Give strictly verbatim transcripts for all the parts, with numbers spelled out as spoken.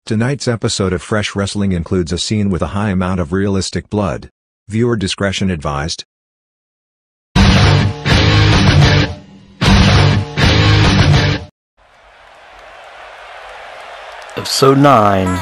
Tonight's episode of Fresh Wrestling includes a scene with a high amount of realistic blood. Viewer discretion advised. Episode nine.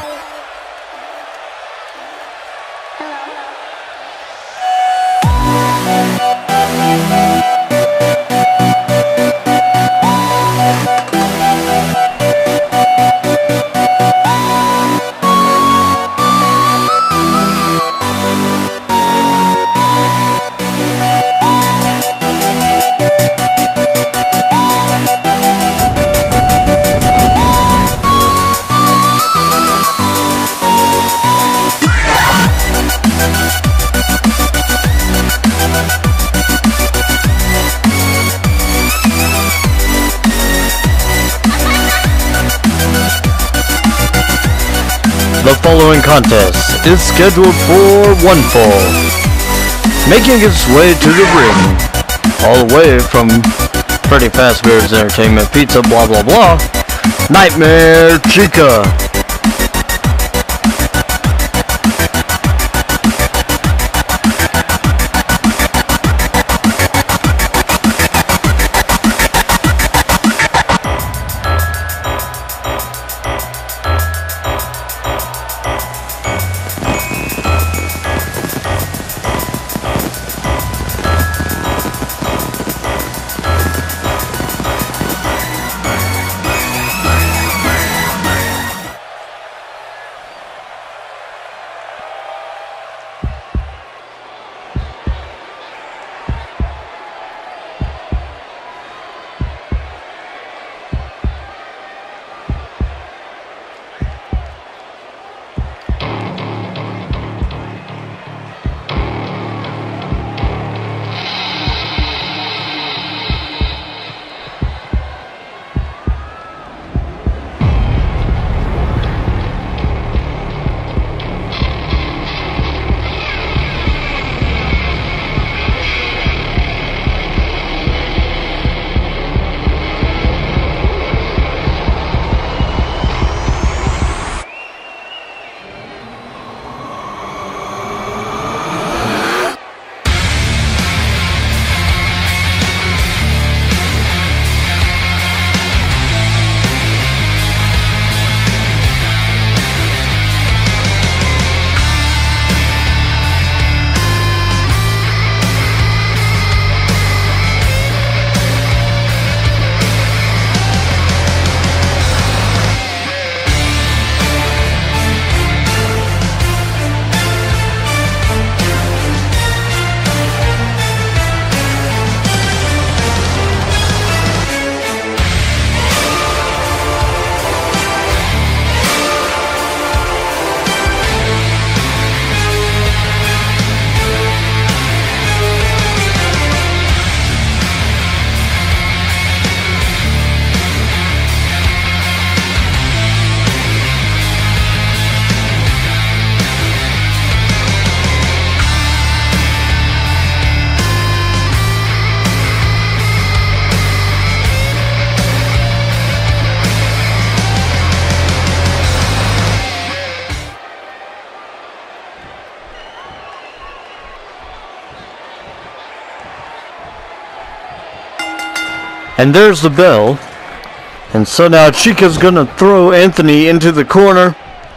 The following contest is scheduled for one fall. Making its way to the ring, all the way from Pretty Fast Bears Entertainment Pizza blah blah blah, Nightmare Chica. And there's the bell. And so now Chica's gonna throw Anthony into the corner.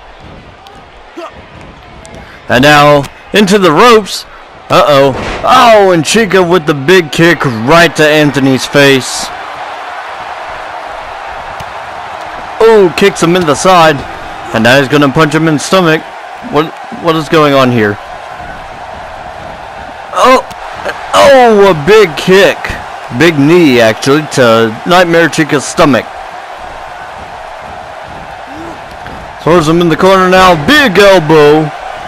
And now into the ropes. Uh-oh. Oh, and Chica with the big kick right to Anthony's face. Oh, kicks him in the side. And now he's gonna punch him in the stomach. What what is going on here? Oh, oh, a big kick. Big knee, actually, to Nightmare Chica's stomach. Throws him in the corner now. Big elbow.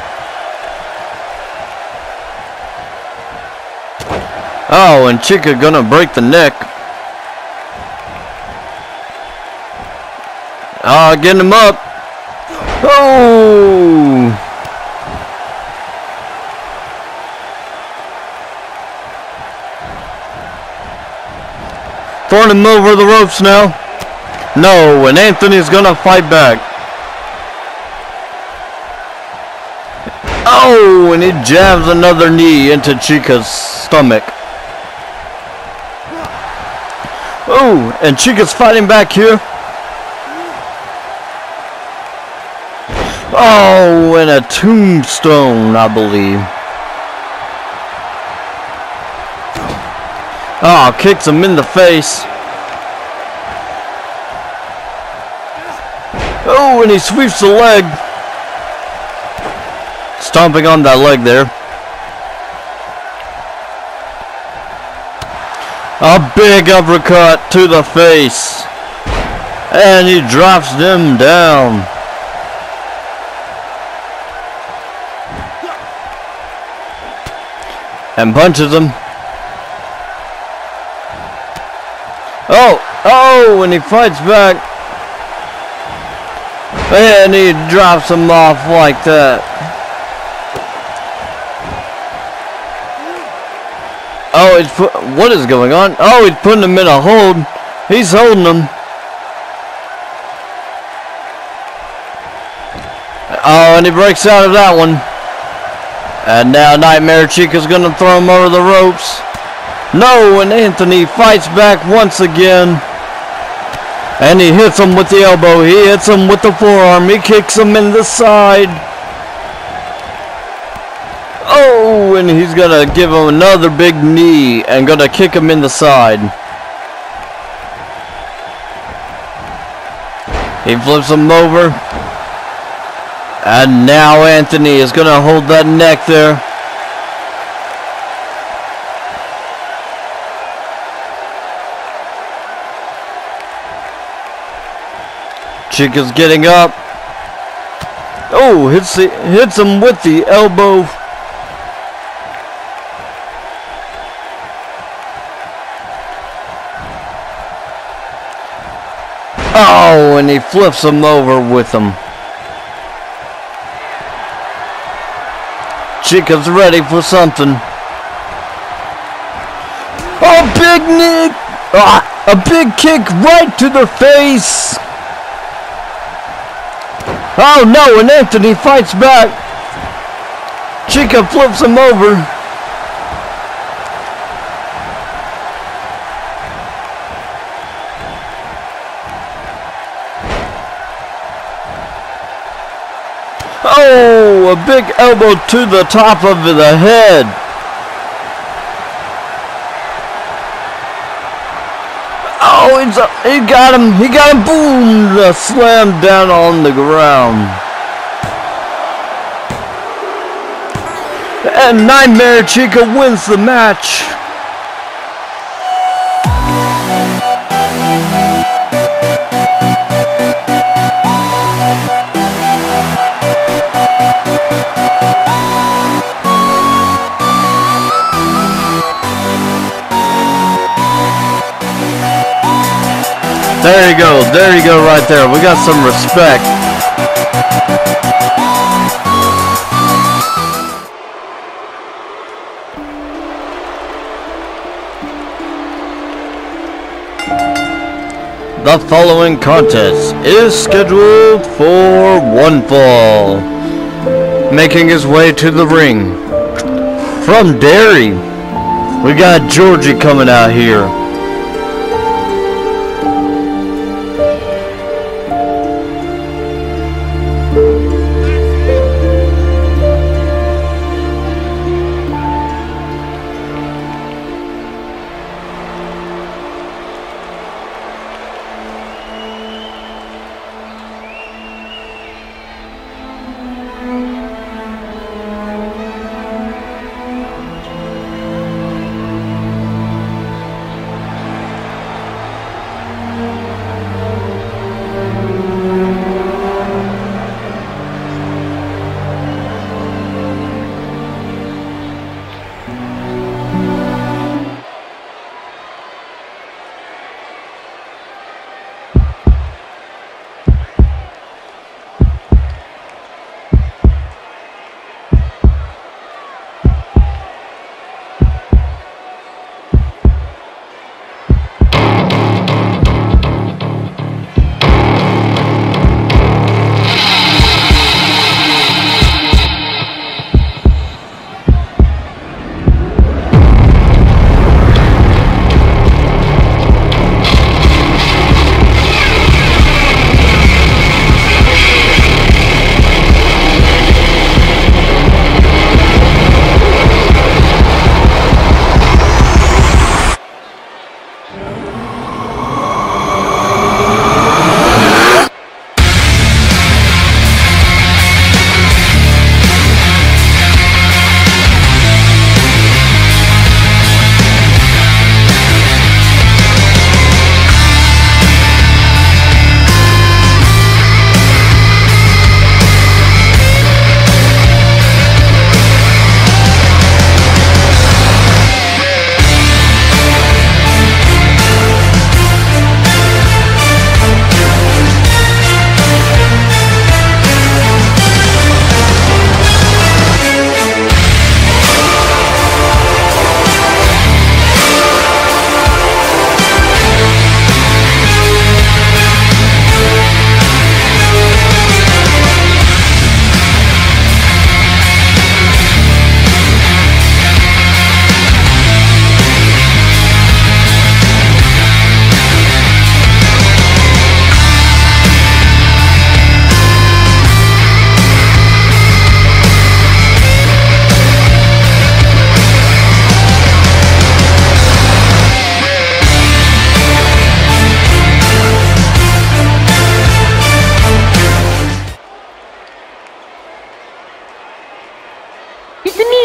Oh, and Chica gonna break the neck. Ah, getting him up. Oh! Throwing him over the ropes now. No, and Anthony's gonna fight back. Oh, and he jabs another knee into Chica's stomach. Oh, and Chica's fighting back here. Oh, and a tombstone, I believe. Oh, kicks him in the face. Oh, and he sweeps the leg. Stomping on that leg there. A big uppercut to the face. And he drops them down. And punches him. Oh, oh, and he fights back. And he drops him off like that. Oh, it's put, what is going on? Oh, he's putting him in a hold. He's holding him. Oh, and he breaks out of that one. And now Nightmare Chica's gonna throw him over the ropes. No, and Anthony fights back once again. And he hits him with the elbow. He hits him with the forearm. He kicks him in the side. Oh, and he's gonna give him another big knee and gonna kick him in the side. He flips him over. And now Anthony is gonna hold that neck there. Chica's getting up. Oh, hits the, hits him with the elbow. Oh, and he flips him over with him. Chica's ready for something. Oh, big knee! Ah, a big kick right to the face. Oh no, and Anthony fights back. Chica flips him over. Oh, a big elbow to the top of the head. Oh, he's, uh, he got him. He got him. Boom. The slam down on the ground. And Nightmare Chica wins the match. There you go, there you go right there. We got some respect. The following contest is scheduled for one fall. Making his way to the ring from Derry, we got Georgie coming out here.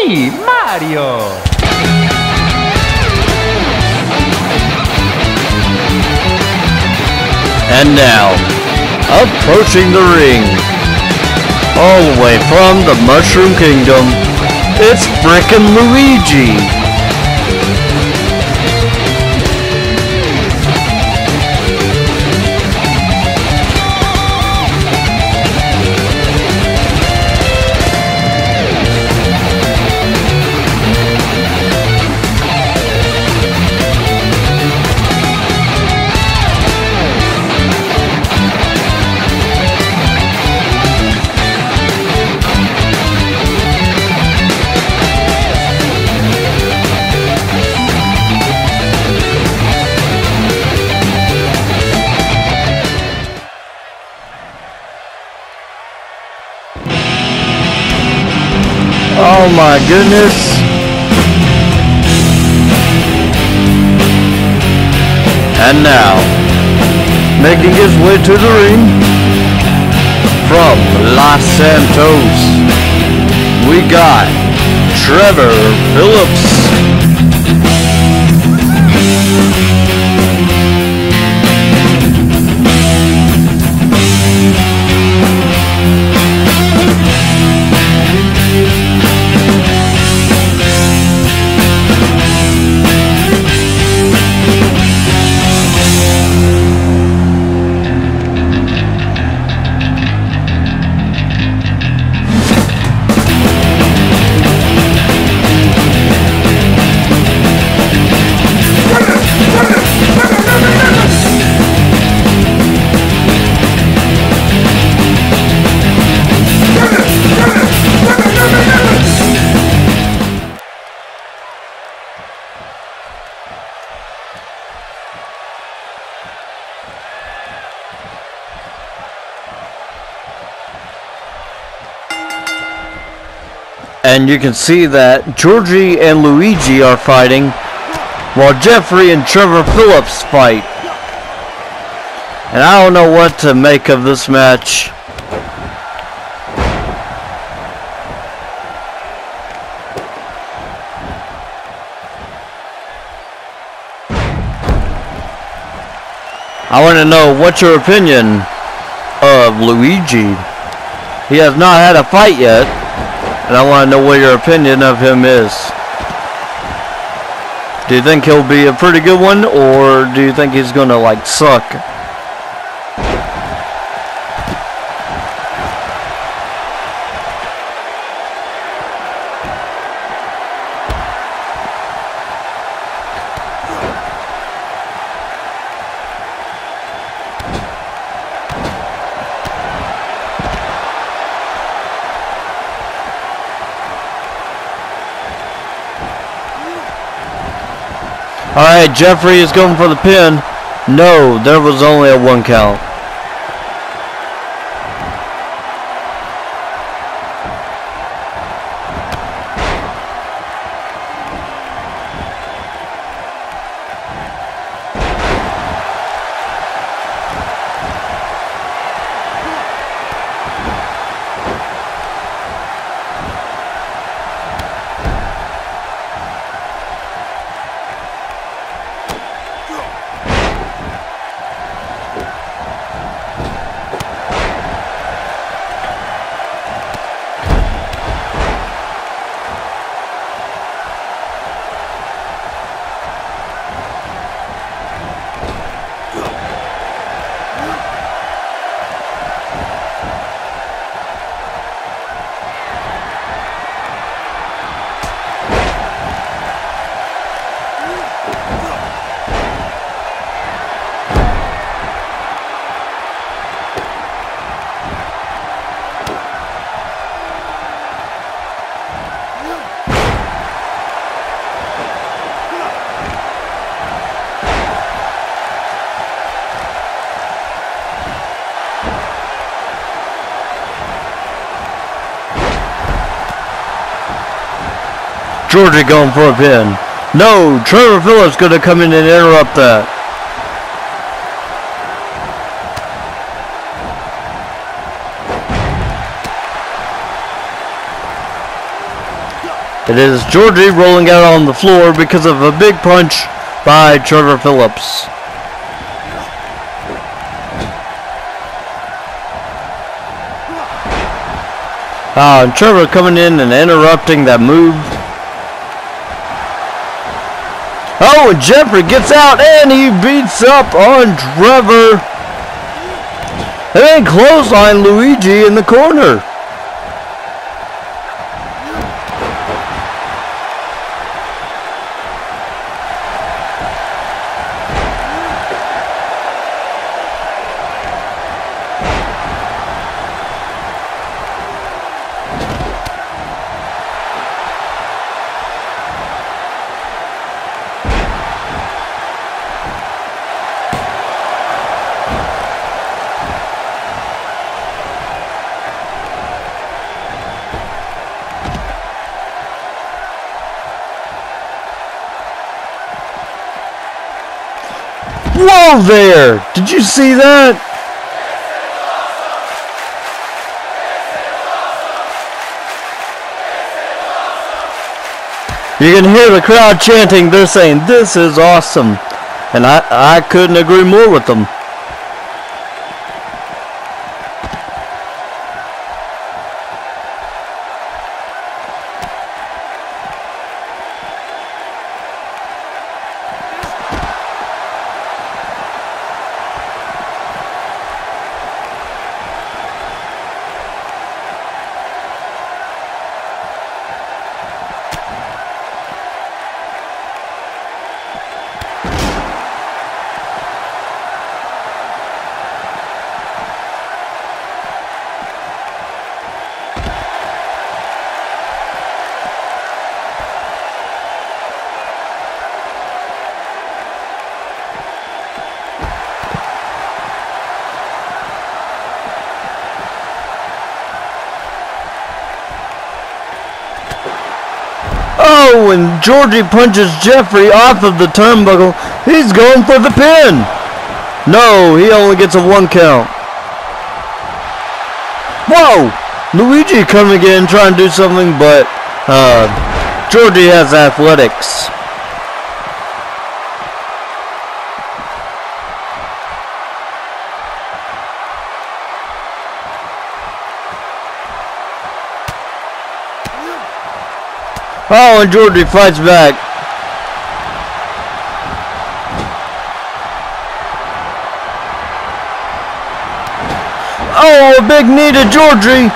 me, Mario. And now, approaching the ring, all the way from the Mushroom Kingdom, it's frickin' Luigi. Oh my goodness. And now, making his way to the ring, from Los Santos, we got Trevor Phillips. And you can see that Georgie and Luigi are fighting, while Jeffrey and Trevor Phillips fight. And I don't know what to make of this match. I want to know what's your opinion of Luigi. He has not had a fight yet. And I want to know what your opinion of him is. Do you think he'll be a pretty good one, or do you think he's gonna like suck? Alright, Jeffrey is going for the pin. No, there was only a one count. Georgie going for a pin. No, Trevor Phillips gonna come in and interrupt that. It is Georgie rolling out on the floor because of a big punch by Trevor Phillips. Ah, and Trevor coming in and interrupting that move. Oh, and Jeffrey gets out and he beats up on Trevor. And then clothesline Luigi in the corner. Whoa there! Did you see that? You can hear the crowd chanting. They're saying, "This is awesome." And I, I couldn't agree more with them. Oh, and Georgie punches Jeffrey off of the turnbuckle. He's going for the pin. No, he only gets a one count. Whoa! Luigi coming in trying to do something, but uh, Georgie has athletics. Oh, and Georgie fights back. Oh, a big knee to Georgie.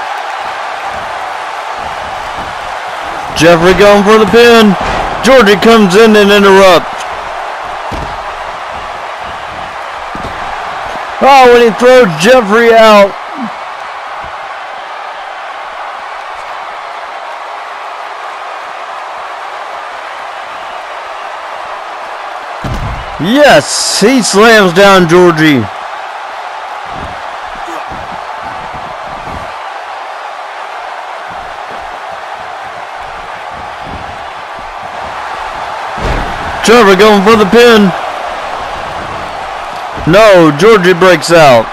Jeffrey going for the pin. Georgie comes in and interrupts. Oh, and he throws Jeffrey out. Yes, he slams down Georgie. Trevor going for the pin. No, Georgie breaks out.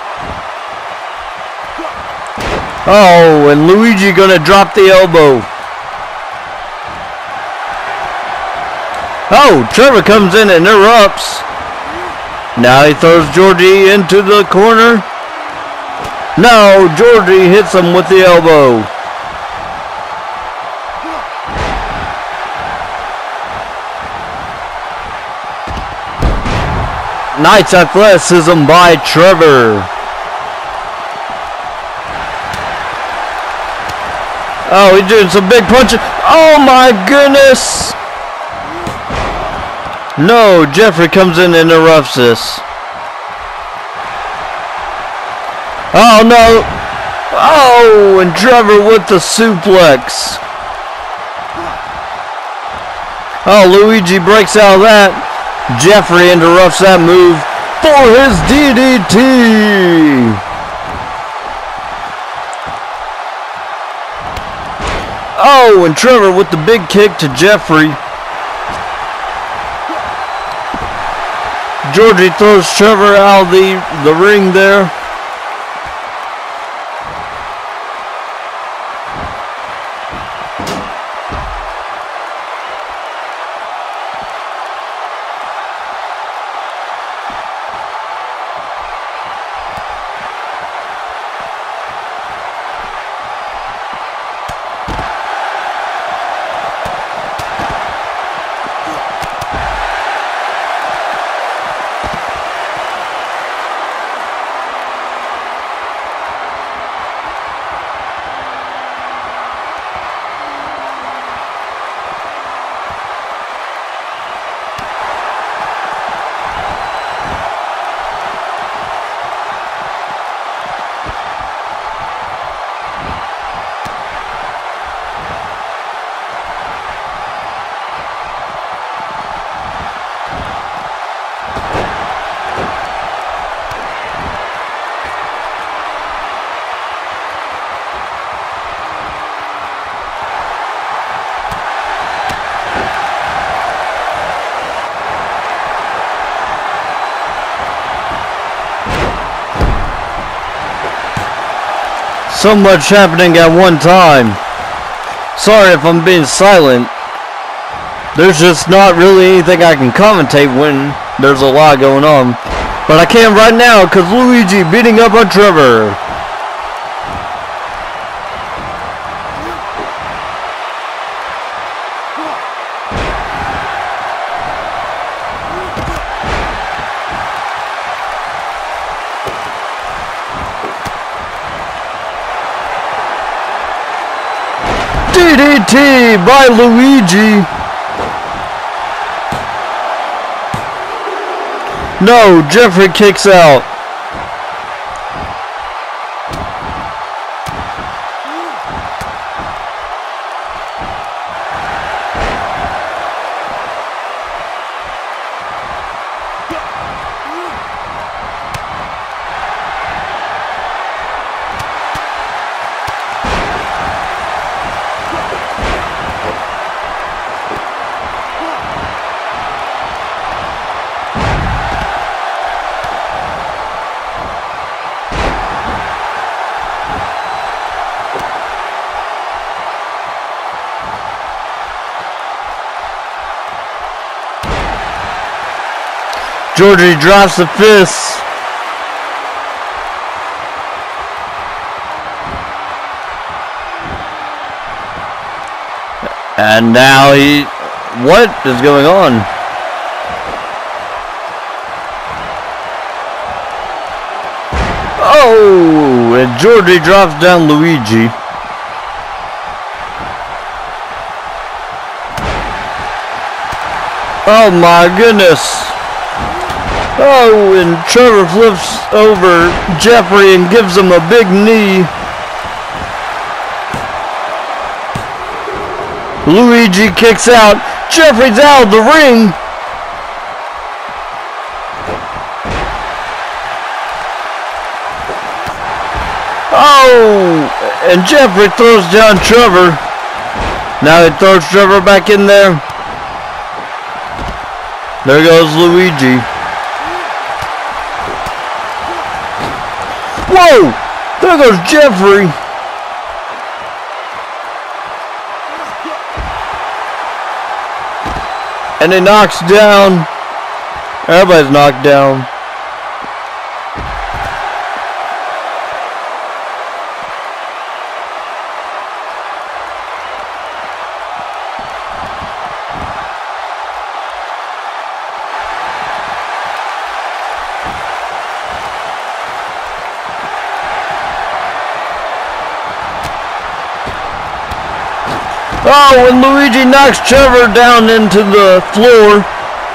Oh, and Luigi gonna drop the elbow. Oh, Trevor comes in and interrupts. Now he throws Georgie into the corner. No, Georgie hits him with the elbow. Nice athleticism by Trevor. Oh, he's doing some big punches. Oh my goodness. No, Jeffrey comes in and interrupts this. Oh no. Oh, and Trevor with the suplex. Oh, Luigi breaks out of that. Jeffrey interrupts that move for his D D T. Oh, and Trevor with the big kick to Jeffrey. Georgie throws Trevor out of the, the ring there. So much happening at one time. Sorry if I'm being silent. There's just not really anything I can commentate when there's a lot going on. But I can right now because Luigi beating up on Trevor. D D T by Luigi. No, Jeffrey kicks out. Georgie drops the fist. And now he... What is going on? Oh! And Georgie drops down Luigi. Oh my goodness! Oh, and Trevor flips over Jeffrey and gives him a big knee. Luigi kicks out. Jeffrey's out of the ring. Oh, and Jeffrey throws down Trevor. Now he throws Trevor back in there. There goes Luigi. Whoa! There goes Jeffrey! And he knocks down. Everybody's knocked down. Oh, and Luigi knocks Trevor down into the floor.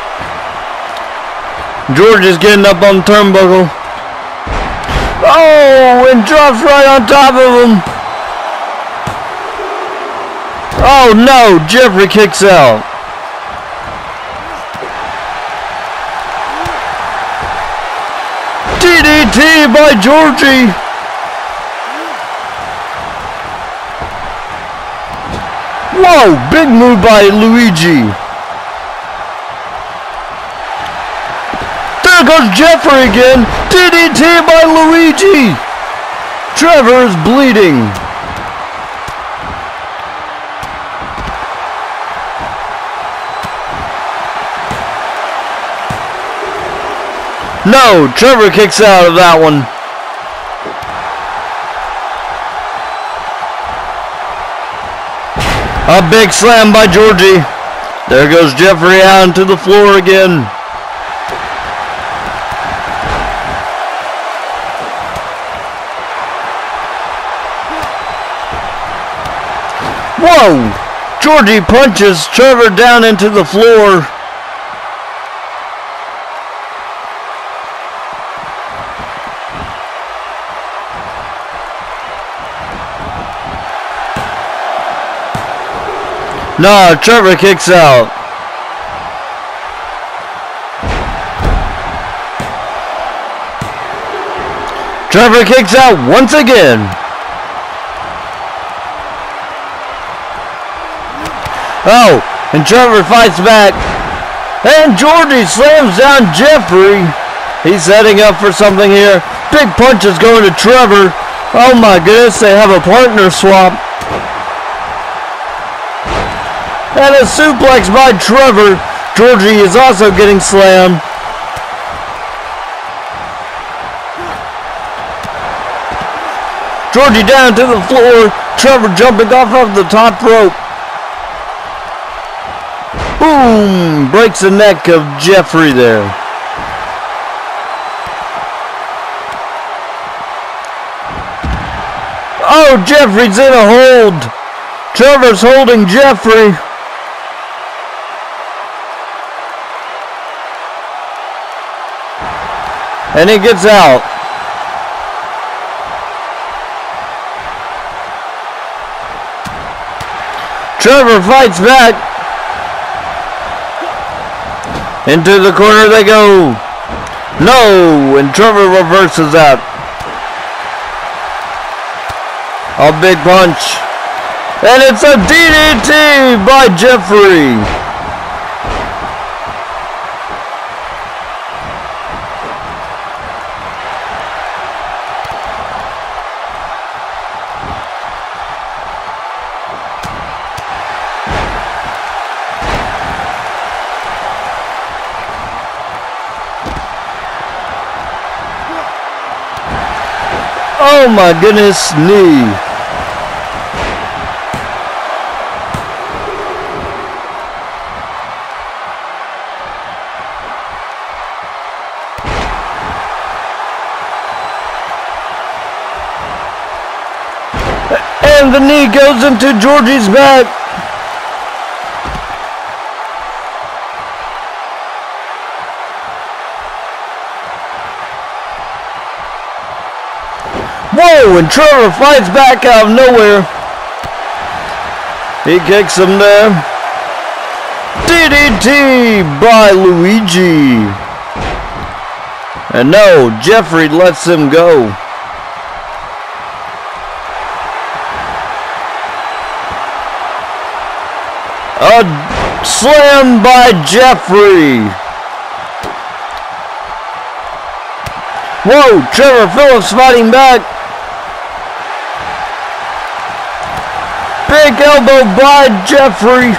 George is getting up on the turnbuckle. Oh, and drops right on top of him. Oh no, Jeffrey kicks out. D D T by Georgie. Whoa, big move by Luigi. There goes Jeffrey again. D D T by Luigi. Trevor is bleeding. No, Trevor kicks out of that one. A big slam by Georgie. There goes Jeffrey out into the floor again. Whoa! Georgie punches Trevor down into the floor. No, Trevor kicks out. Trevor kicks out once again. Oh, and Trevor fights back. And Georgie slams down Jeffrey. He's setting up for something here. Big punches going to Trevor. Oh my goodness, they have a partner swap. And a suplex by Trevor. Georgie is also getting slammed. Georgie down to the floor. Trevor jumping off of the top rope. Boom! Breaks the neck of Jeffrey there. Oh, Jeffrey's in a hold. Trevor's holding Jeffrey. And he gets out. Trevor fights back. Into the corner they go. No, and Trevor reverses out. A big punch. And it's a D D T by Jeffrey. Oh my goodness, knee. And the knee goes into Georgie's back. Whoa, and Trevor fights back out of nowhere. He kicks him there. D D T by Luigi. And no, Jeffrey lets him go. A slam by Jeffrey. Whoa, Trevor Phillips fighting back. Big elbow by Jeffrey.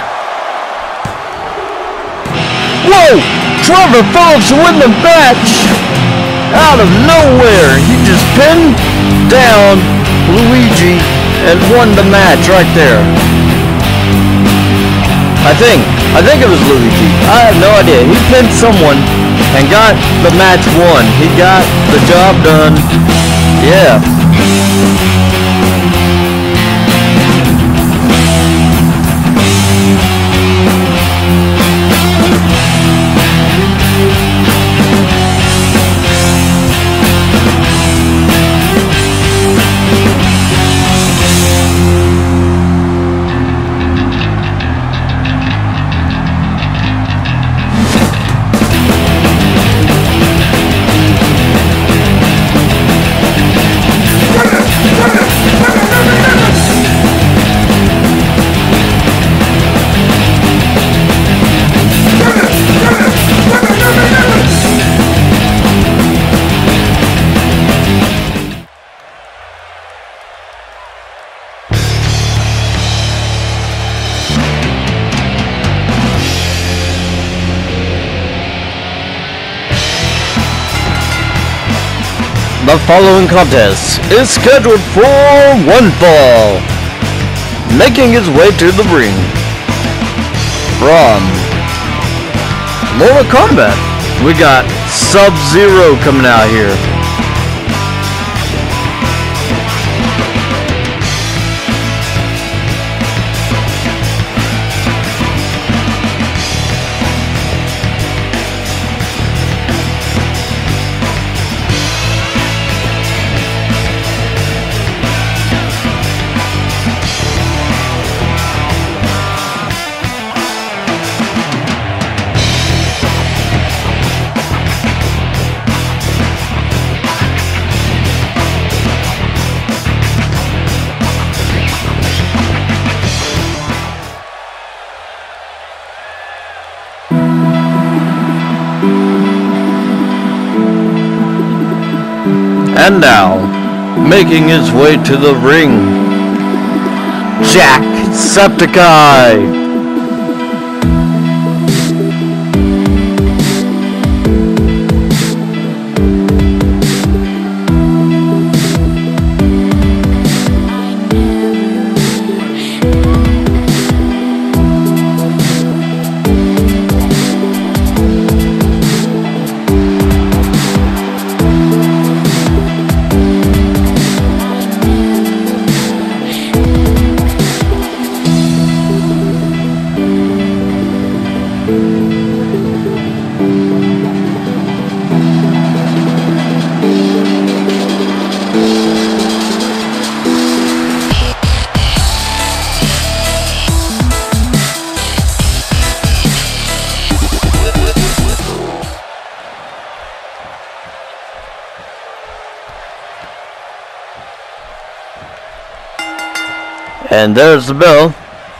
Whoa! Trevor Phillips win the match out of nowhere. He just pinned down Luigi and won the match right there. I think. I think it was Luigi. I have no idea. He pinned someone and got the match won. He got the job done. Yeah. The following contest is scheduled for one fall. Making his way to the ring from Mortal Kombat, we got Sub-Zero coming out here. And now, making his way to the ring, Jacksepticeye. And there's the bell.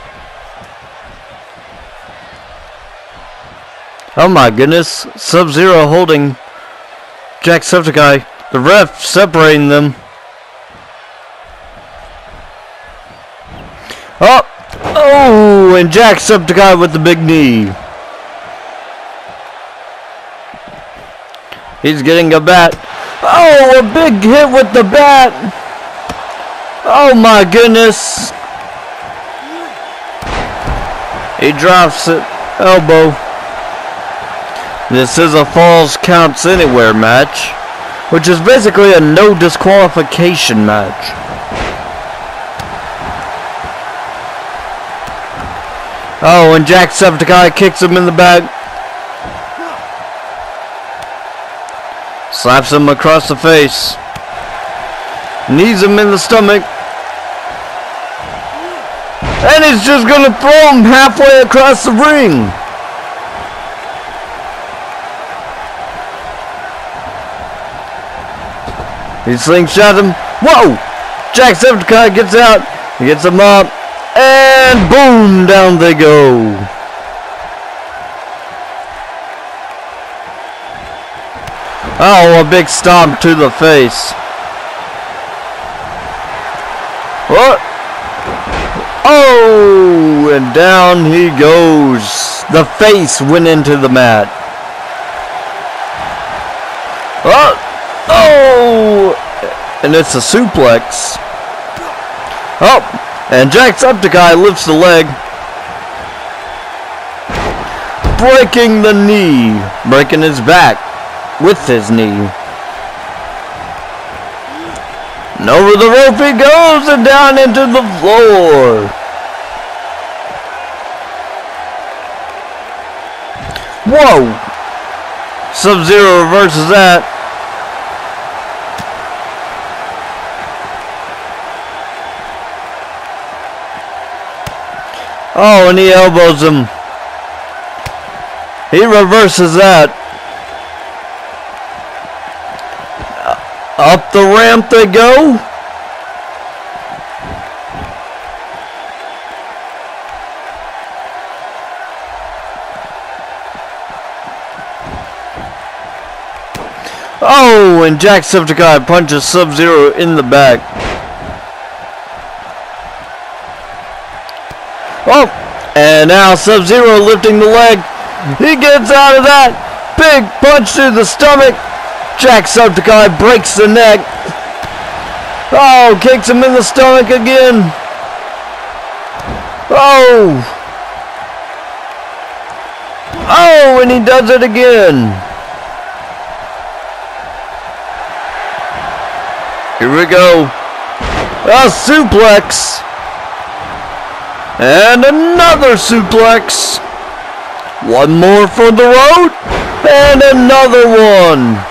Oh my goodness. Sub-Zero holding Jacksepticeye. The ref separating them. Oh! Oh! And Jacksepticeye with the big knee. He's getting a bat. Oh! A big hit with the bat! Oh my goodness! He drops it. Elbow. This is a Falls Counts Anywhere match, which is basically a no disqualification match. Oh, and Jacksepticeye kicks him in the back. Slaps him across the face. Knees him in the stomach. And he's just gonna throw him halfway across the ring. He slingshot him. Whoa! Jacksepticeye gets out. He gets him up. And boom! Down they go. Oh, a big stomp to the face. What? Oh, and down he goes. The face went into the mat. Oh, oh, and it's a suplex. Oh, and Jacksepticeye lifts the leg, breaking the knee, breaking his back with his knee. And over the rope he goes and down into the floor. Whoa! Sub-Zero reverses that. Oh, and he elbows him. He reverses that. Up the ramp they go. Oh, and Jacksepticeye punches Sub-Zero in the back. Oh, and now Sub-Zero lifting the leg. He gets out of that. Big punch to the stomach. Jacksepticeye breaks the neck. Oh, kicks him in the stomach again. Oh. Oh, and he does it again. Here we go. A suplex. And another suplex. One more for the road. And another one.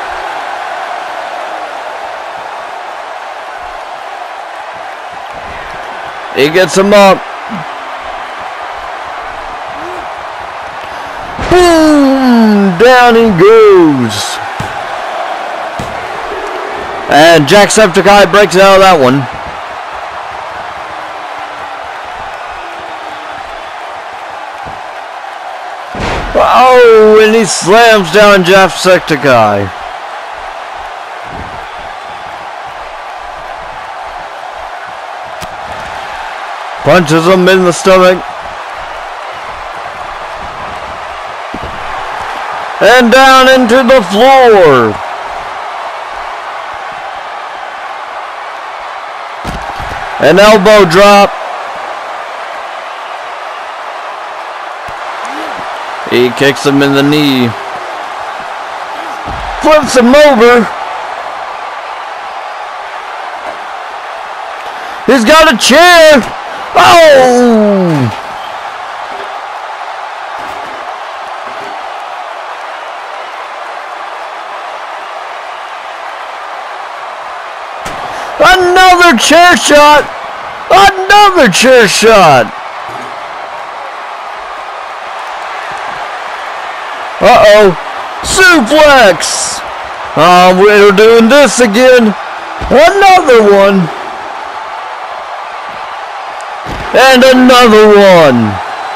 He gets him up. Boom! Down he goes. And Jacksepticeye breaks out of that one. Oh, and he slams down Jacksepticeye. Punches him in the stomach. And down into the floor. An elbow drop. He kicks him in the knee. Flips him over. He's got a chair. Oh! Another chair shot! Another chair shot! Uh-oh! Suplex! Oh, we're doing this again! Another one! And another one!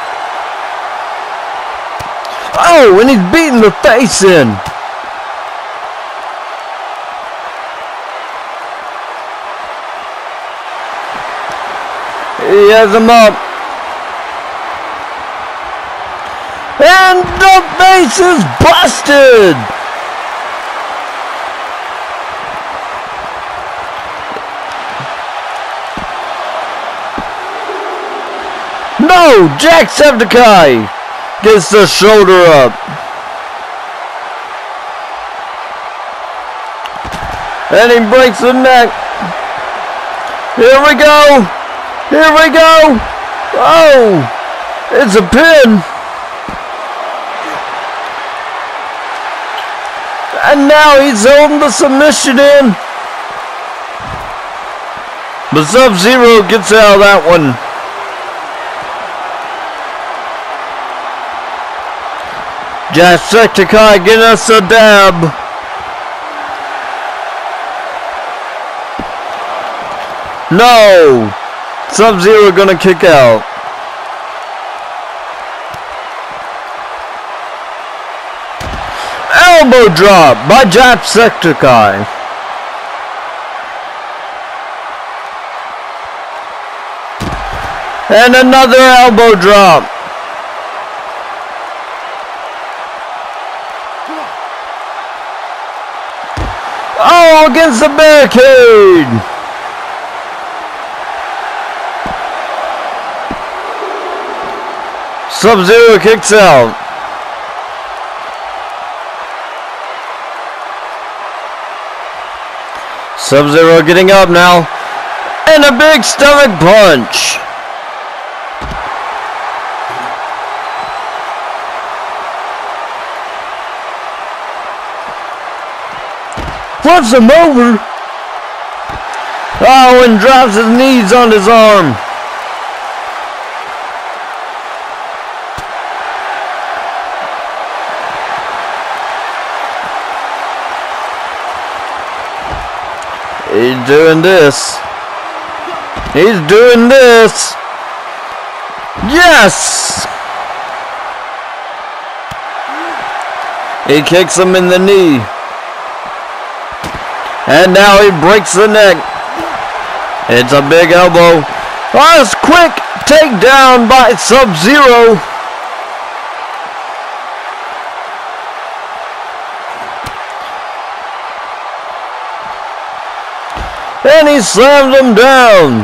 Oh, and he's beating the face in! He has him up. And the face is busted! No! Jacksepticeye gets the shoulder up. And he breaks the neck. Here we go! Here we go! Oh! It's a pin! And now he's holding the submission in. But Sub-Zero gets out of that one. Jacksepticeye getting us a dab. No! Sub-Zero gonna kick out. Elbow drop by Jacksepticeye. And another elbow drop. Oh, against the barricade. Sub-Zero kicks out. Sub-Zero getting up now. And a big stomach punch. Flips him over. Oh, and drops his knees on his arm. He's doing this. He's doing this. Yes! He kicks him in the knee. And now he breaks the neck. It's a big elbow. Oh, it's quick takedown by Sub-Zero. And he slammed him down.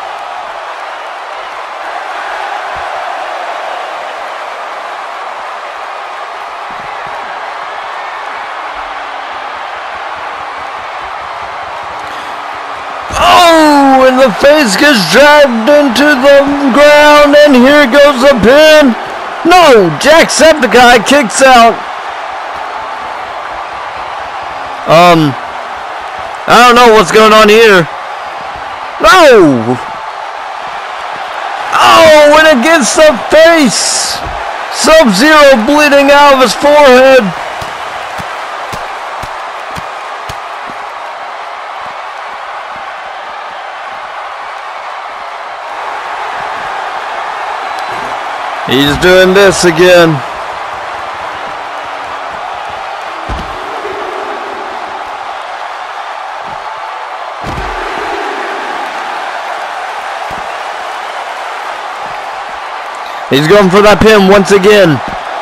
Oh, and the face gets dragged into the ground, and here goes the pin. No, Jacksepticeye kicks out. Um... I don't know what's going on here. No! Oh, and against the face! Sub-Zero bleeding out of his forehead. He's doing this again. He's going for that pin once again.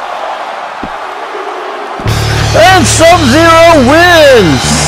And Sub-Zero wins!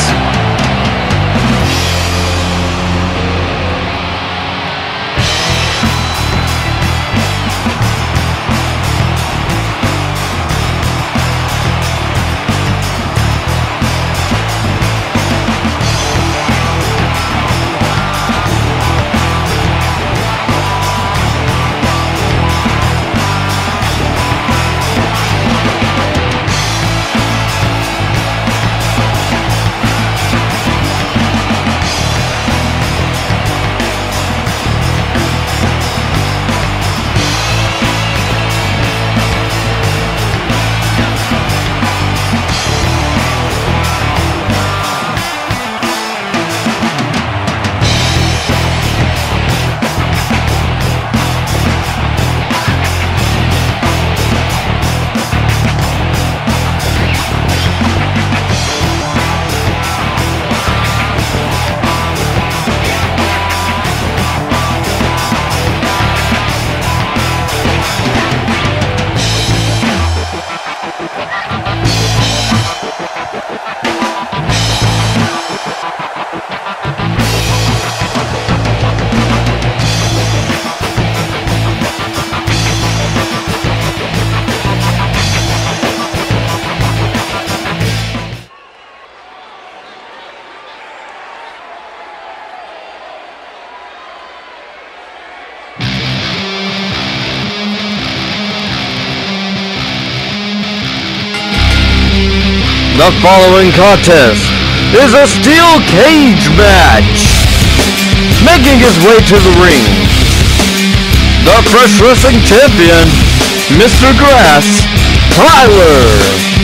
The following contest is a steel cage match. Making his way to the ring, the Fresh Wrestling Champion, Mister Grass, Tyler.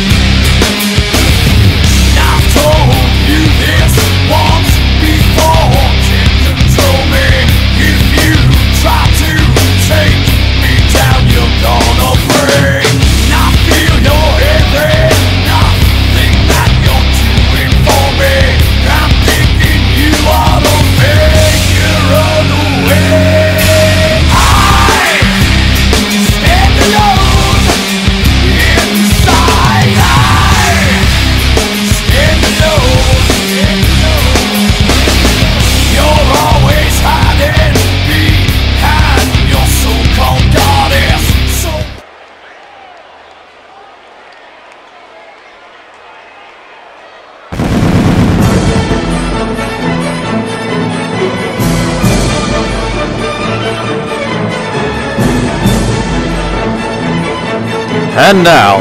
And now,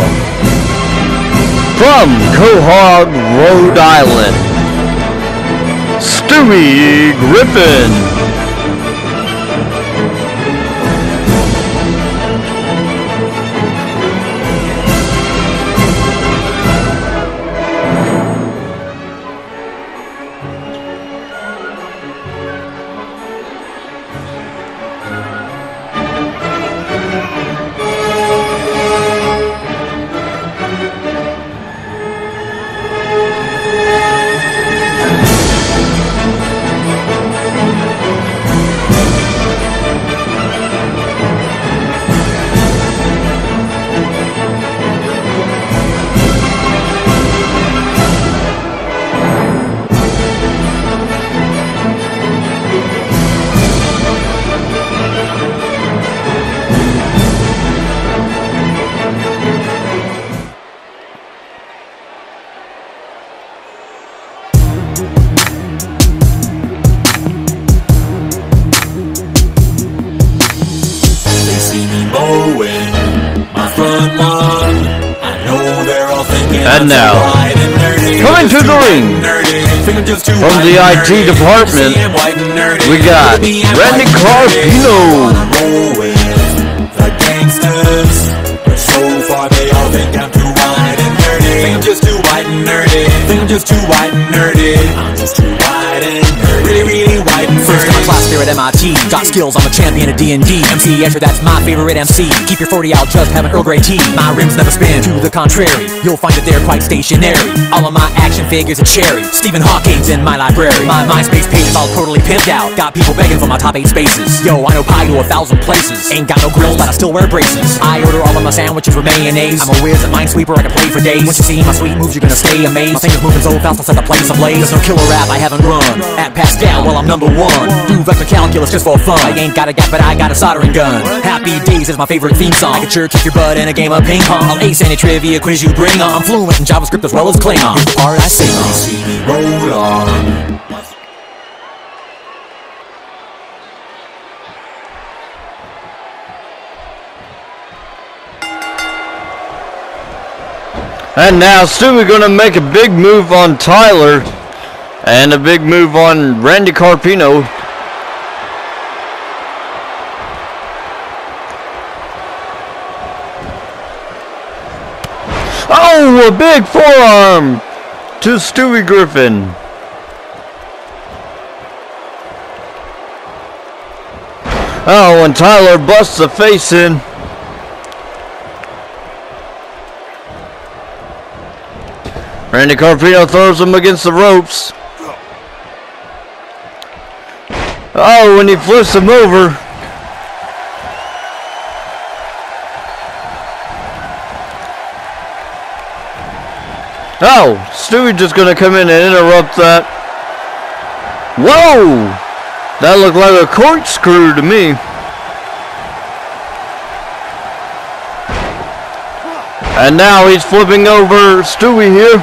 from Quahog, Rhode Island, Stewie Griffin. And now, coming to the ring, from the I T department, we got Randy Carpino. The gangsters, but so far they all think I'm too white and nerdy. Think I'm just too white and nerdy. Think I'm just too white and nerdy. I'm just too white and nerdy. Really, really white and nerdy. still a class here at M I T. Got skills, I'm a champion at D and D. M C Escher, that's my favorite M C. Keep your forty out, just have an Earl Grey tea. My rims never spin, to the contrary. You'll find that they're quite stationary. All of my action figures are cherry. Stephen Hawking's in my library. My MySpace page is all totally pimped out. Got people begging for my top eight spaces. Yo, I know pie to a thousand places. Ain't got no grills, but I still wear braces. I order all of my sandwiches with mayonnaise. I'm a whiz at Minesweeper, I can play for days. Once you see my sweet moves, you're gonna stay amazed. My fingers moving so fast, I'll set the place ablaze. There's no killer rap I haven't run. At Pascal, well, I'm number one. Do vector calculus just for fun. I ain't got a gap, but I got a soldering gun. Happy Days is my favorite theme song. I can sure kick your butt in a game of ping pong. I'll ace any trivia quiz you bring on. I'm fluent in JavaScript as well as Klingon. Here's the part I sing on. See me roll on. And now Stewie gonna make a big move on Tyler and a big move on Randy Carpino. Oh, a big forearm to Stewie Griffin. Oh, and Tyler busts the face in. Randy Carpino throws him against the ropes. Oh, and he flips him over. Oh, Stewie just gonna come in and interrupt that. Whoa! That looked like a corkscrew to me. And now he's flipping over Stewie here.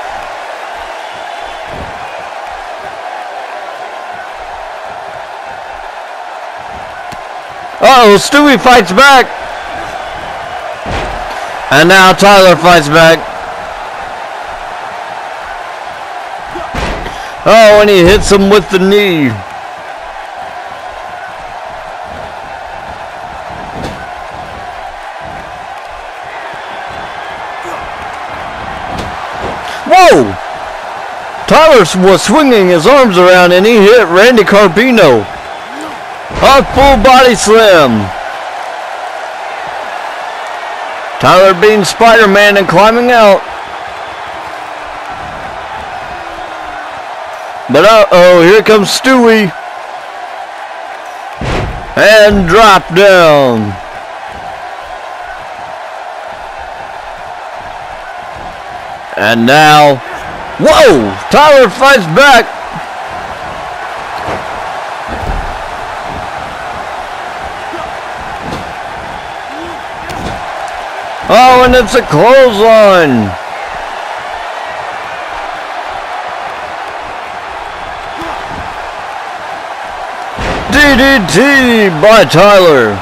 Uh oh, Stewie fights back. And now Tyler fights back. Oh, and he hits him with the knee. Whoa! Tyler was swinging his arms around and he hit Randy Carpino. A full body slam. Tyler being Spider-Man and climbing out. But uh-oh, here comes Stewie. And drop down. And now, whoa! Tyler fights back. Oh, and it's a clothesline. D D T by Tyler.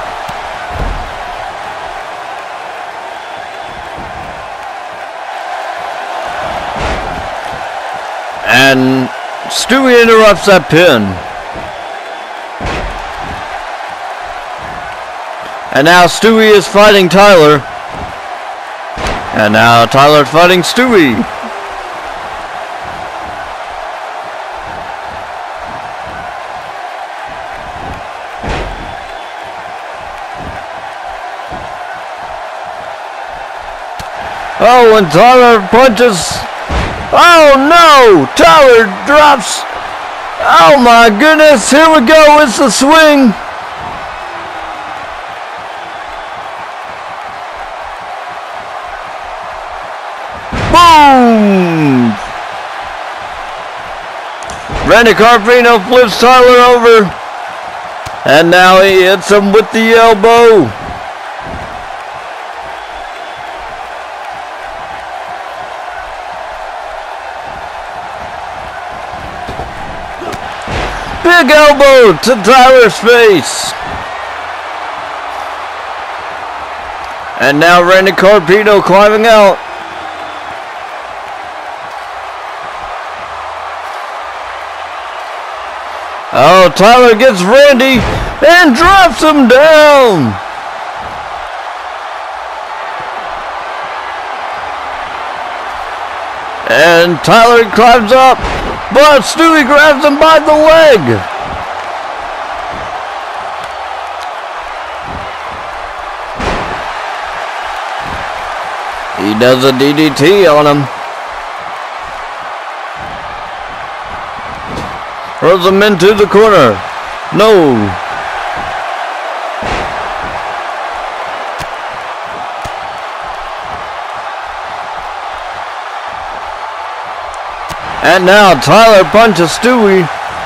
And Stewie interrupts that pin. And now Stewie is fighting Tyler. And now Tyler fighting Stewie. Oh, and Tyler punches. Oh no! Tyler drops. Oh my goodness, here we go, it's the swing. Boom! Randy Carpino flips Tyler over. And now he hits him with the elbow. Big elbow to Tyler's face. And now Randy Carpino climbing out. Oh, Tyler gets Randy and drops him down. And Tyler climbs up, but Stewie grabs him by the leg. He does a D D T on him. Throws him into the corner. No. And now Tyler punches Stewie.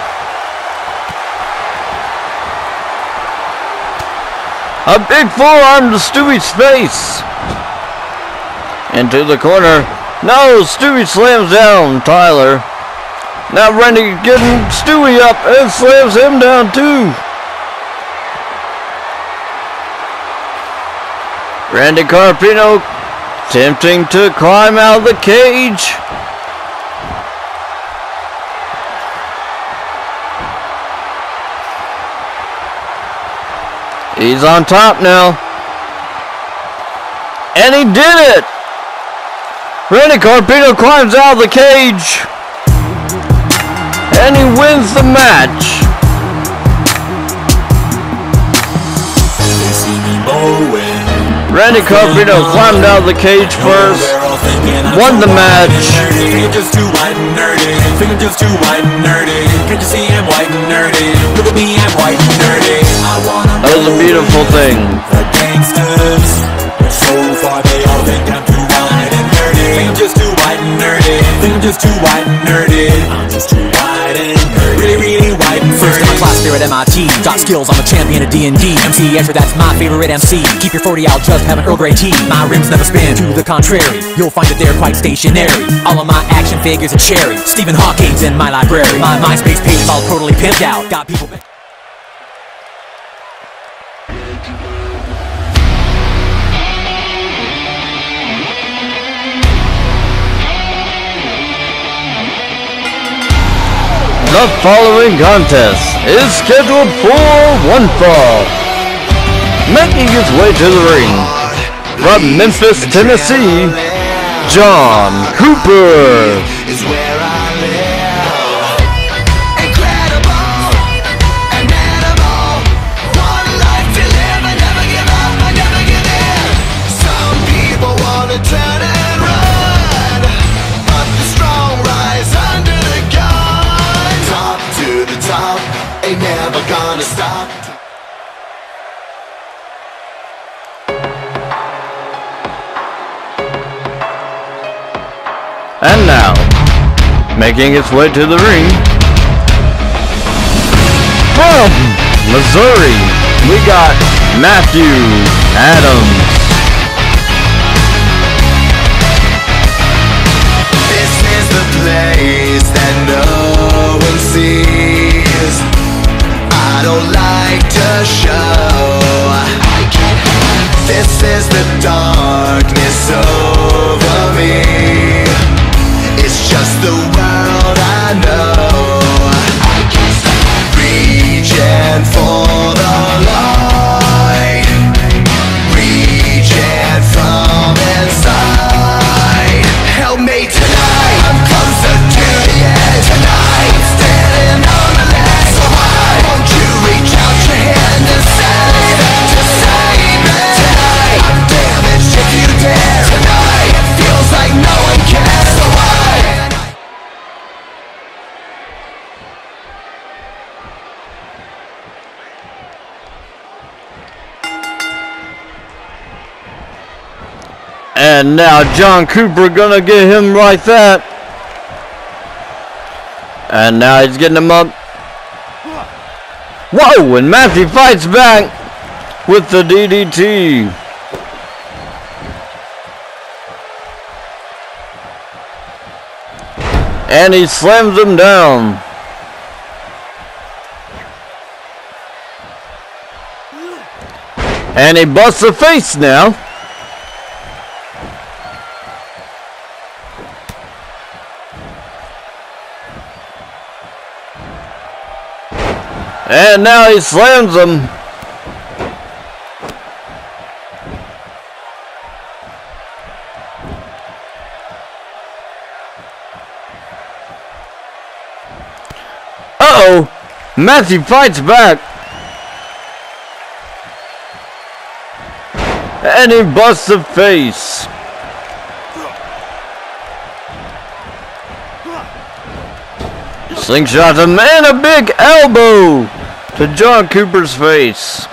A big forearm to Stewie's face. Into the corner. No, Stewie slams down Tyler. Now Randy getting Stewie up and slams him down too. Randy Carpino attempting to climb out of the cage. He's on top now. And he did it! Randy Carpino climbs out of the cage. And he wins the match. Randy Carpino climbed out of the cage first, won the match. Just too white and nerdy. Feeling just too white and nerdy. Can't you see I'm white and nerdy? Look at me, I'm white and nerdy. I wanna That was a beautiful thing. The gangsters, but so far they all think I'm too white and nerdy. Think I'm just too white and nerdy. Think I'm just too white and nerdy. I'm just too white and nerdy. Really, really white and nerdy. First in my class there at M I T. Got skills, I'm a champion of D and D. M C Escher, that's my favorite M C. Keep your forty out, just have an Earl Grey tea. My rims never spin, to the contrary. You'll find that they're quite stationary. All of my action figures are cherry. Stephen Hawking's in my library. My MySpace page is all totally pimped out. Got people... The following contest is scheduled for one fall. Making his way to the ring from Memphis, Tennessee, John Cooper. Is where I live. Incredible, animal. One life to live and never give up, I never give in. Some people wanna turn and run, but the strong rise under the gun. Top to the top, ain't never gonna stop. And now, making his way to the ring, from Missouri, we got Matthew Adams. This is the place that no one sees. I don't like to show. I can't hide. This is the darkness over me. It's just the world I know. I can't stop reaching for the light, reaching from inside. Help me tonight, I'm closer to the edge. Tonight, I'm standing on the ledge. So why won't you reach out your hand and save me? To save me tonight. I'm damaged if you dare. Tonight, it feels like no one cares. So why? And now John Cooper gonna get him like that. And now he's getting him up. Whoa, and Matthew fights back with the D D T. And he slams him down. And he busts the face now. And now he slams him. Uh-oh. Matthew fights back. And he busts the face. Slingshot him and a big elbow to John Cooper's face.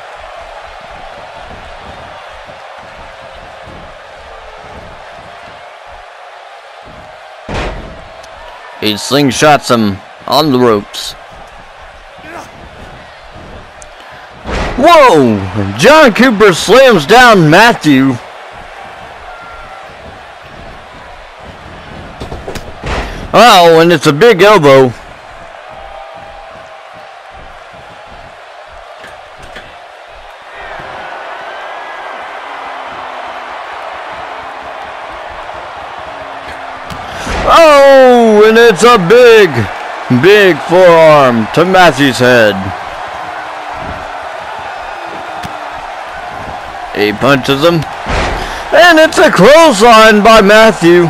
He slingshots him on the ropes. Whoa! John Cooper slams down Matthew. Oh, and it's a big elbow. Oh, and it's a big, big forearm to Matthew's head. He punches him, and it's a clothesline by Matthew.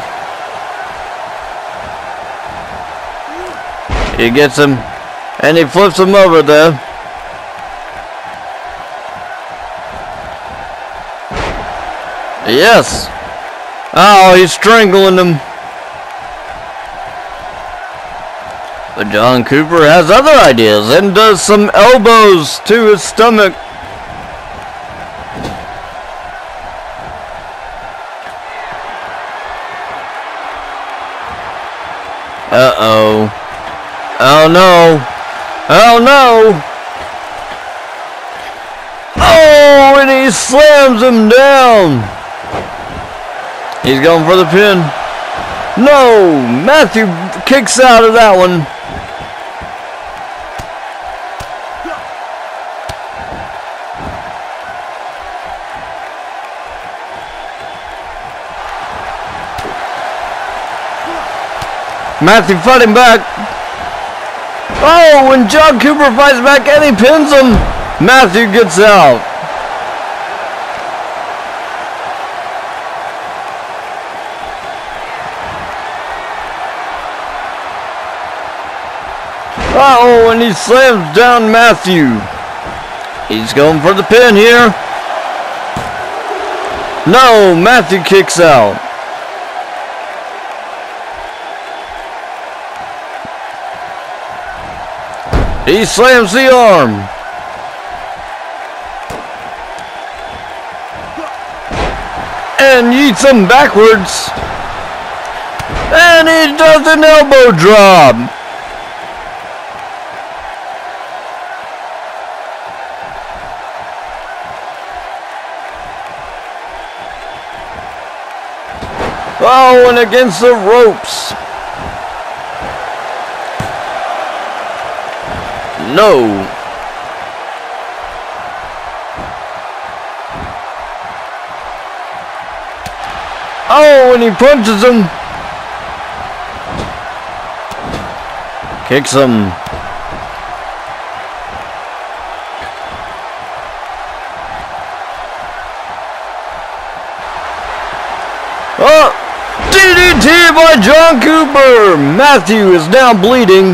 He gets him, and he flips him over there. Yes. Oh, he's strangling him. But John Cooper has other ideas and does some elbows to his stomach. Uh-oh. Oh no. Oh no. Oh, and he slams him down. He's going for the pin. No, Matthew kicks out of that one. Matthew fighting back. Oh, when John Cooper fights back and he pins him, Matthew gets out. Uh-oh, and he slams down Matthew. He's going for the pin here. No, Matthew kicks out. He slams the arm. And yeets him backwards. And he does an elbow drop. Oh, and against the ropes. No. Oh, and he punches him. Kicks him. Oh, D D T by John Cooper. Matthew is now bleeding.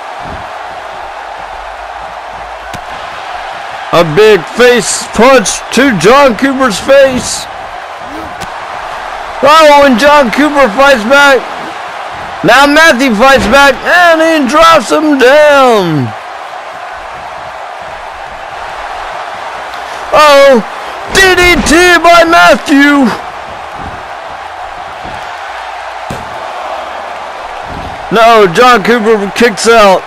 A big face punch to John Cooper's face. Oh, and John Cooper fights back. Now Matthew fights back and he drops him down. Oh, D D T by Matthew. No, John Cooper kicks out.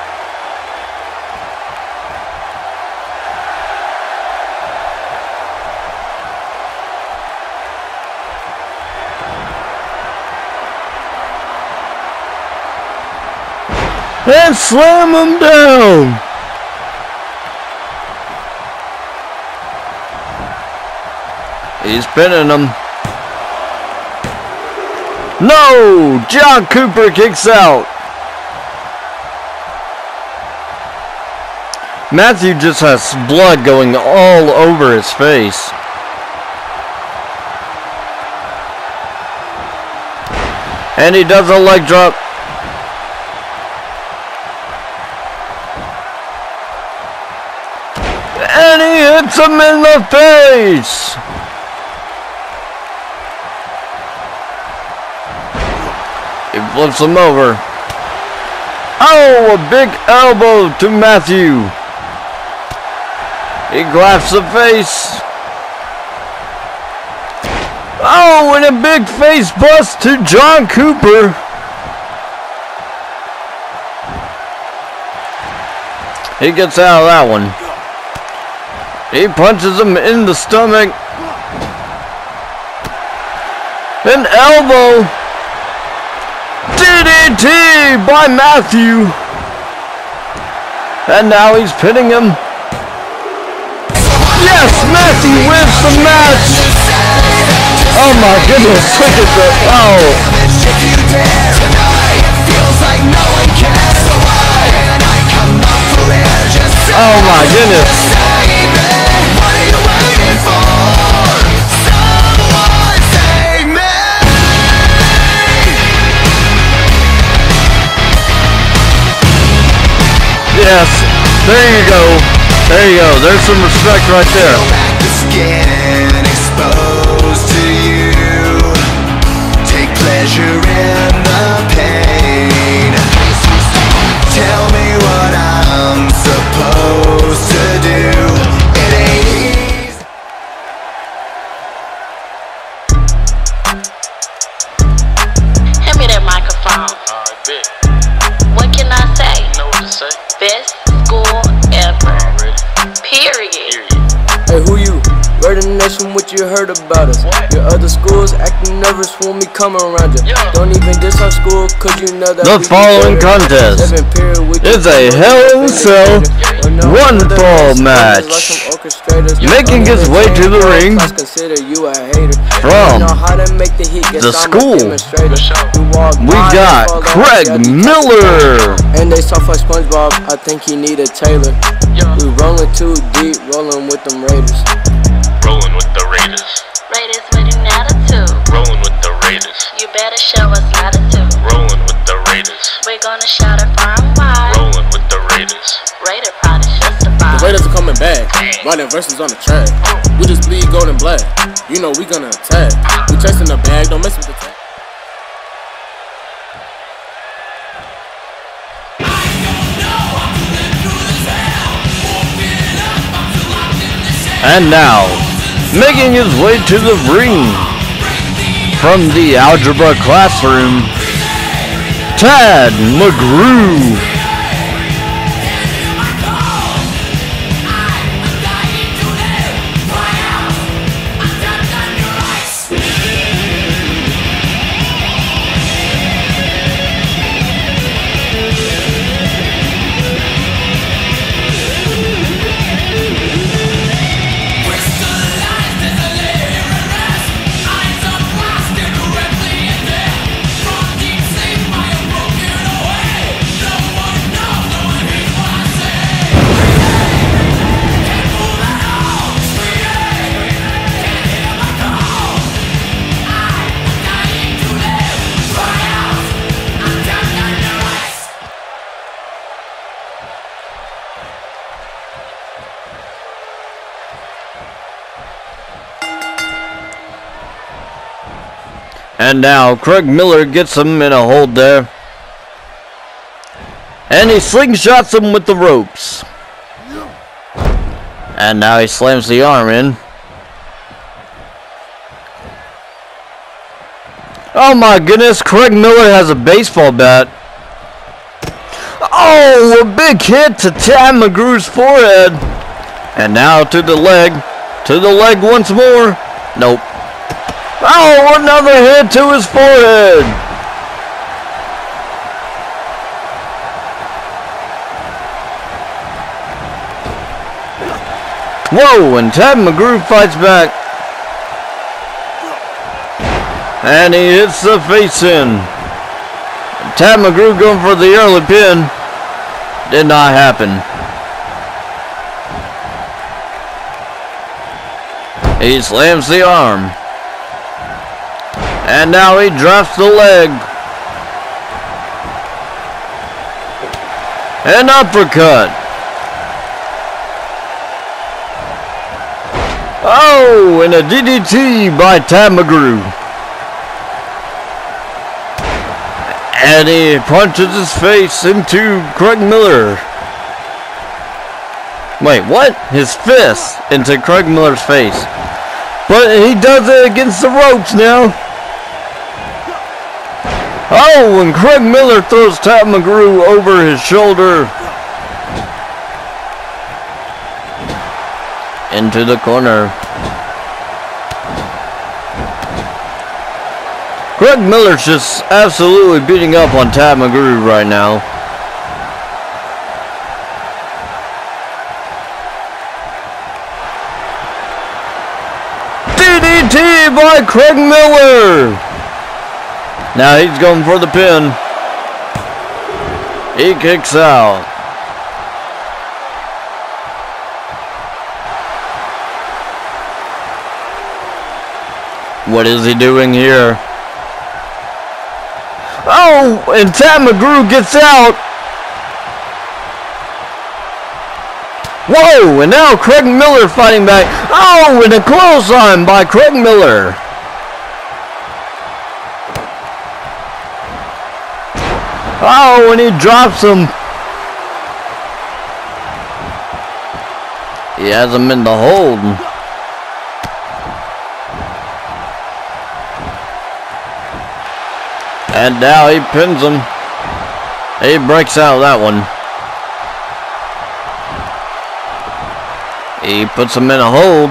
And slam him down. He's pinning him. No! John Cooper kicks out. Matthew just has blood going all over his face. And he does a leg drop. And he hits him in the face. He flips him over. Oh, a big elbow to Matthew. He grabs the face. Oh, and a big face bust to John Cooper. He gets out of that one. He punches him in the stomach. An elbow. D D T by Matthew. And now he's pinning him. Yes, Matthew wins the match. Oh my goodness, look at the, oh. Oh my goodness. Yes, there you go. There you go. There's some respect right there. Skin exposed to you. Take pleasure in the pain. Tell me what I'm supposed to do. It ain't easy. Hand me that microphone. Alright, bet. What can I say? You know what to say. Best school ever. Already. Period. Period. Hey, who you? Word in the nation, what you heard about us? What? Your other schools acting nervous when we come around you. Yeah. Don't even diss our school, cause you know that The we following be better. contest Seven period, we is can a do Hell in a it. Cell Or no one other fall race, match. like some orchestrators. Making Don't his even way to change the your ring class, consider you a hater. from You know how to make the heat, guess the I'm a school. demonstrator. For sure. You walk We by, got fall down, Craig yeah, you Miller. and they soft like SpongeBob, I think he need a Taylor. Yeah. We rolling too deep, rolling with them Raiders. Rolling with the Raiders. Raiders with an attitude. Rolling with the Raiders. You better show us latitude. Rolling with the Raiders. We're gonna shout it far and wide. Rolling with the Raiders. Raider pride is justified. The Raiders are coming back, riding verses on the track. We just bleed gold and black. You know we gonna attack. We chasing the bag, don't mess with the tag. And now, making his way to the ring from the algebra classroom, Tad McGrew. And now Craig Miller gets him in a hold there. And he slingshots him with the ropes. And now he slams the arm in. Oh my goodness, Craig Miller has a baseball bat. Oh, a big hit to Tad McGrew's forehead. And now to the leg. To the leg once more. Nope. Oh, another hit to his forehead. Whoa, and Tad McGrew fights back. And he hits the face in. Tad McGrew going for the early pin. Did not happen. He slams the arm. And now he drops the leg. An uppercut. Oh, and a D D T by Tad McGrew. And he punches his face into Craig Miller. Wait, what? His fist into Craig Miller's face. But he does it against the ropes now. Oh, and Craig Miller throws Tab McGrew over his shoulder. Into the corner. Craig Miller's just absolutely beating up on Tab McGrew right now. D D T by Craig Miller. Now he's going for the pin. He kicks out. What is he doing here? Oh, and Tab McGrew gets out. Whoa, and now Craig Miller fighting back. Oh, and a clothesline by Craig Miller. Oh, and he drops him. He has him in the hold. And now he pins him. He breaks out of that one. He puts him in a hold.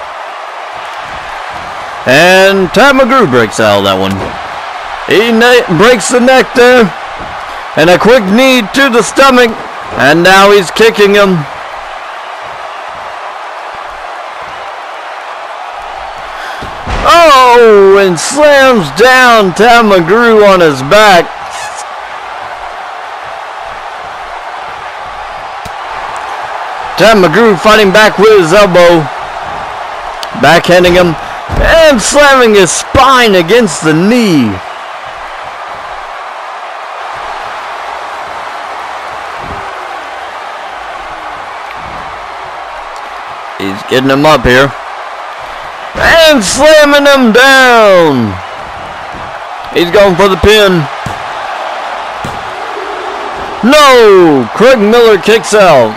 And Tab McGrew breaks out of that one. He breaks the neck there. And a quick knee to the stomach. And now he's kicking him. Oh, and slams down Tab McGrew on his back. Tab McGrew fighting back with his elbow. Backhanding him. And slamming his spine against the knee. He's getting him up here. And slamming him down. He's going for the pin. No! Craig Miller kicks out.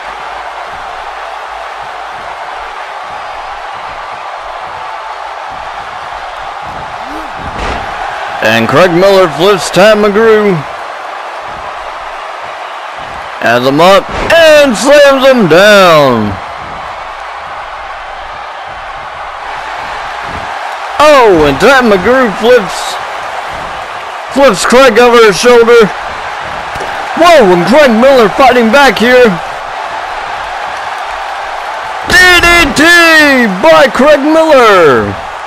And Craig Miller flips Tab McGrew. Has him up and slams him down. Oh, and Tab McGrew flips, flips Craig over his shoulder. Whoa, and Craig Miller fighting back here. D D T by Craig Miller.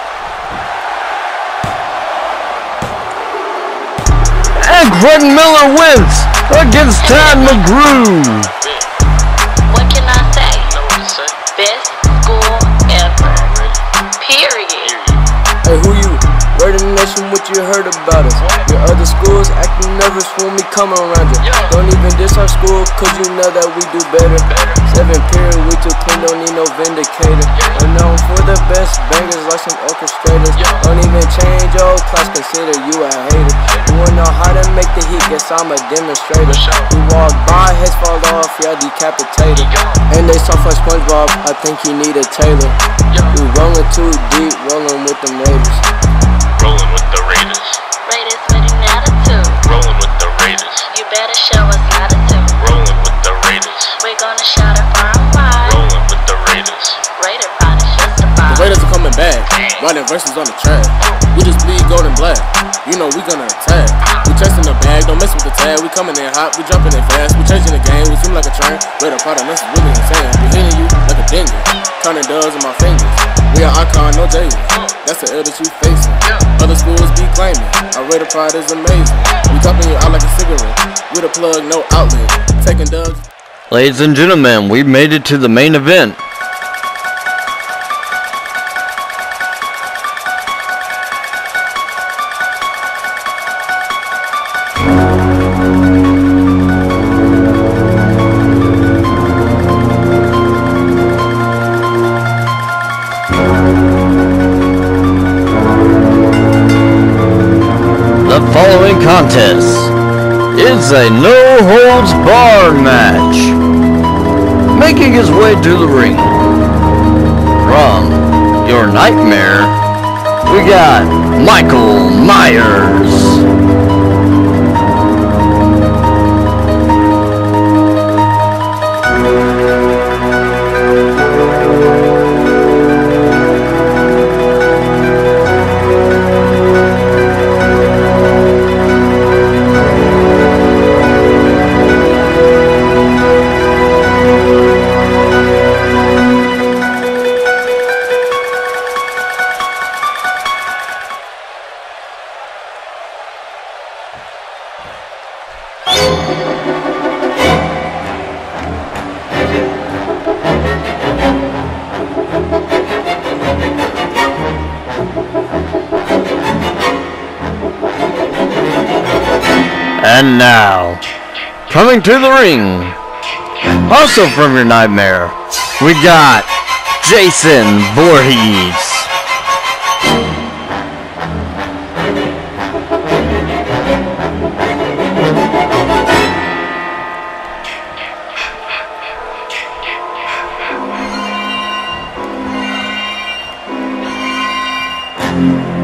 And Craig Miller wins against Tab McGrew. What can I say? Best school ever. Period. Hey, who you? Word in the nation, what you heard about us? Your other schools acting nervous when we come around you. Don't even diss our school, cause you know that we do better. Seven period, we too clean, don't need no vindicator. We're known for the best bangers like some orchestrators. Don't even change your class, consider you a hater. You wanna know how to make the heat, guess I'm a demonstrator. We walk by, heads fall off, yeah, decapitated. And they soft like SpongeBob, I think he need a tailor. We rolling too deep, rolling with them Raiders. Rolling with the Raiders. Raiders with an attitude. Rolling with the Raiders. You better show us attitude. Rolling with the Raiders. We're gonna shout it far and wide. Rolling with the Raiders. Raider pride is justified. The Raiders are coming back. Riding verses on the track. We just bleed gold and black. You know we gonna attack. We chasing the bag, don't mess with the tag. We coming in hot, we jumping in fast. We changing the game, we seem like a train. Raider pride on us is really insane. We hitting you like a dingo. Counting dubs in my fingers. We are icon, no J. That's the L that you facing. Other schools be claiming. Our Raider pride is amazing. We topping you out like a cigarette. With a plug, no outlet. Taking dubs. Ladies and gentlemen, we made it to the main event. The following contest is a no-holds-barred match. Making his way to the ring from your nightmare, we got Michael Myers. And now, coming to the ring, also from your nightmare, we got Jason Voorhees. Thank you.